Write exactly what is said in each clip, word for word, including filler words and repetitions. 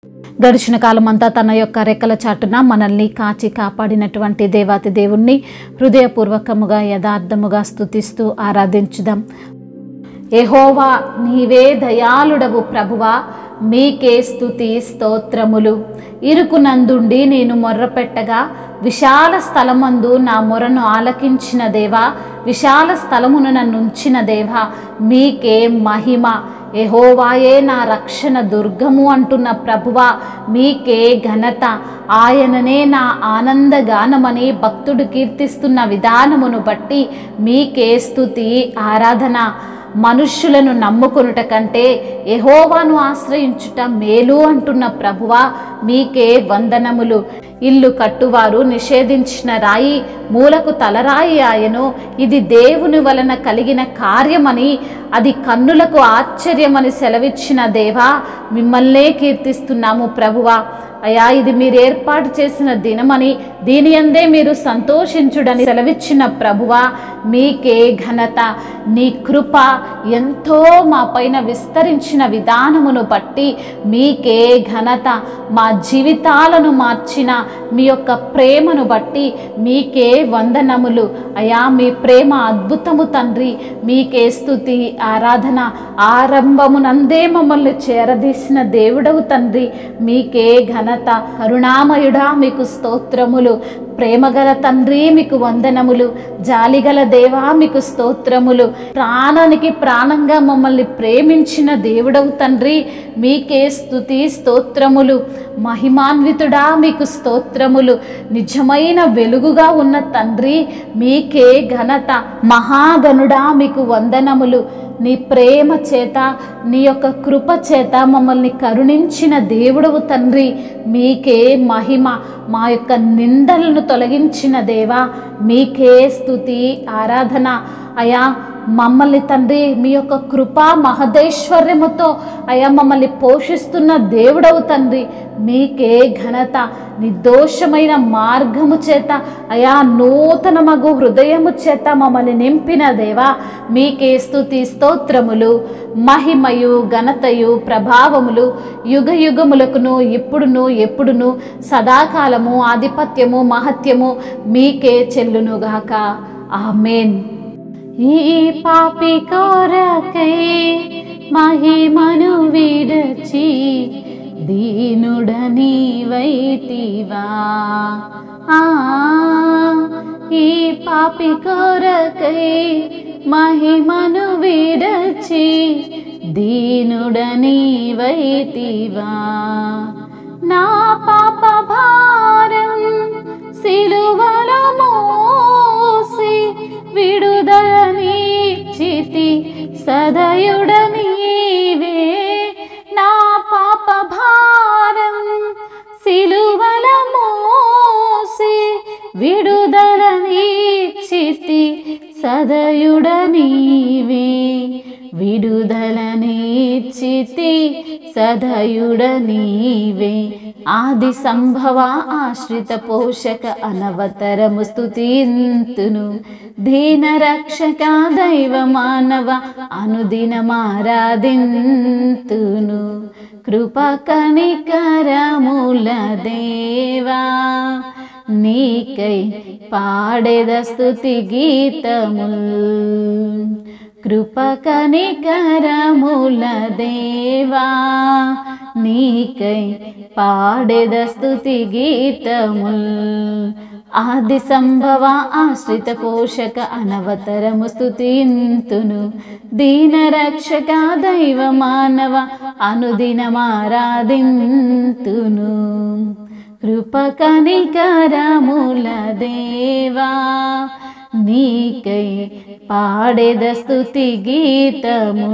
గడిచిన కాలం అంతా తన యొక్క రెక్కల చాటున మనల్ని కాచి కాపాడినటువంటి దేవాతి దేవుణ్ణి హృదయపూర్వకముగా యథార్థముగా స్తుతిస్తూ ఆరాధించుదాం. యెహోవా నీవే దయాళుడవు ప్రభువా, మీకే స్తుతి స్తోత్రములు. ఇరుకునందుండి నేను మొర్రపెట్టగా విశాల స్థలమందు నా మొరను ఆలకించిన దేవా, విశాల స్థలమును నన్ను ఉంచిన దేవా, మీకే మహిమ. యెహోవాయే నా రక్షణ దుర్గము అంటున్న ప్రభువా, మీకే ఘనత. ఆయననే నా ఆనందగానమని భక్తుడు కీర్తిస్తున్న విధానమును బట్టి మీకే స్తుతి ఆరాధన. మనుష్యులను నమ్ముకొనుట కంటే యెహోవాను ఆశ్రయించుట మేలు అంటున్న ప్రభువా, మీకే వందనములు. ఇల్లు కట్టువారు నిషేధించిన రాయి మూలకు తలరాయి ఆయను. ఇది దేవుని వలన కలిగిన కార్యమని, అది కన్నులకు ఆశ్చర్యమని సెలవిచ్చిన దేవా, మిమ్మల్నే కీర్తిస్తున్నాము ప్రభువా. అయా, ఇది మీరు ఏర్పాటు చేసిన దినమని, దీని యందే మీరు సంతోషించుడని సెలవిచ్చిన ప్రభువా, మీకే ఘనత. నీ కృప ఎంతో మా పైన విస్తరించిన విధానమును బట్టి మీకే ఘనత. మా జీవితాలను మార్చిన మీ యొక్క ప్రేమను బట్టి మీకే వందనములు. అయా, మీ ప్రేమ అద్భుతము తండ్రి, మీకే స్తుతి ఆరాధన. ఆరంభమునందే మమ్మల్ని చేరదీసిన దేవుడవు తండ్రి, మీకే ఘనత. కరుణామయుడా మీకు స్తోత్రములు. ప్రేమగల తండ్రి మీకు వందనములు. జాలిగల దేవా మీకు స్తోత్రములు. ప్రాణానికి ప్రాణంగా మమ్మల్ని ప్రేమించిన దేవుడవు తండ్రి, మీకే స్తుతి స్తోత్రములు. మహిమాన్వితుడా మీకు స్తోత్రములు. నిజమైన వెలుగుగా ఉన్న తండ్రి, మీకే ఘనత. మహాగణుడా మీకు వందనములు. నీ ప్రేమ చేత, నీ యొక్క కృప చేత మమ్మల్ని కరుణించిన దేవుడవు తండ్రి, మీకే మహిమ. మా యొక్క నిందలను తొలగించిన దేవా, మీకే స్తుతి ఆరాధన. అయా, మమ్మల్ని తండ్రి మీ యొక్క కృపా మహదేశ్వర్యముతో అయా మమ్మల్ని పోషిస్తున్న దేవుడవు తండ్రి, మీకే ఘనత. నిర్దోషమైన మార్గము చేత అయా నూతన మగు హృదయము చేత మమ్మల్ని నింపిన దేవా, మీకే స్తుతి స్తోత్రములు. మహిమయు ఘనతయు ప్రభావములు యుగ యుగములకును ఇప్పుడును ఎప్పుడును సదాకాలము ఆధిపత్యము మహత్యము మీకే చెల్లునుగాక. ఆమేన్. ఈ పాపి కొరకై మహిమను విడచి దీనుడనీవైతివా. ఆ ఈ పాపి కొరకై మహిమను విడచి దీనుడనీవైతివా. నా పాప భారం సిలువలో మోసి విడుదలనిచ్చితి సదయుడ నీవే. నా పాప భారం సిలువల మోసి విడుదలనిచ్చితి సదయుడ నీవే. విడుదలనిచ్చితి సదయుడ నీవే. ఆది సంభవ ఆశ్రిత పోషక అనవతరము స్తుతింతును. దీన రక్షక దైవ మానవ అనుదినమారాధింతును. కృప కనికరముల దేవా, నీకై పాడెద స్తుతి గీతముల్. కృప కనికరముల దేవా, నీకై పాడెద స్తుతి గీతముల్. ఆది సంభవ ఆశ్రిత పోషక అనవతరము స్తుతింతును. దీన రక్షక దైవ మానవ అనుదినమారాధింతును. కృప కనికరముల దేవా, నీకై పాడెద స్తుతి గీతము.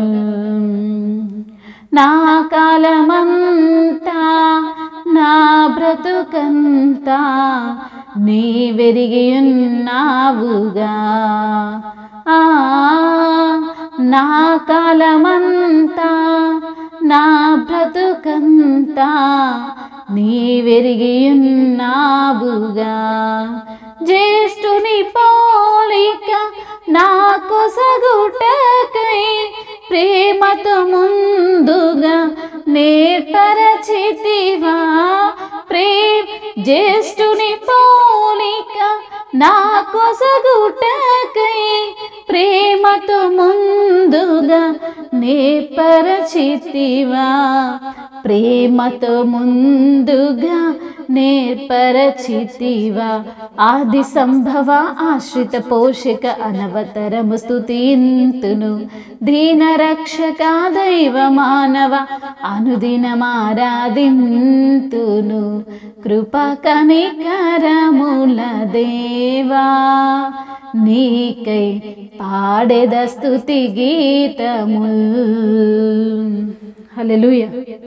నా కాలమంతా నా బ్రతుకంతా నీ వెరిగియున్నావుగా. ఆ నా కాలమంతా నా బ్రతుకంతా నీ వెరిగియున్నావుగా. జ్యేష్ఠుని పోలిక నాకు సగుటకై ప్రేమతో ముందుగా నేర్పరచితివా. జ్యేష్ఠుని పోలిక నాకు సగుటకై ప్రేమతో ముందుగా నేర్పరచితివా, ప్రేమతో ముందుగా నేర్పరచితివా. ఆది సంభవ ఆశ్రిత పోషక అనవతరము స్తుతింతును, దీన రక్షక దైవ మానవ అనుదినమారాధింతును. కృపా కనికరముల దేవా నీకై పాడెద స్తుతి గీతముల్. హల్లెలూయా.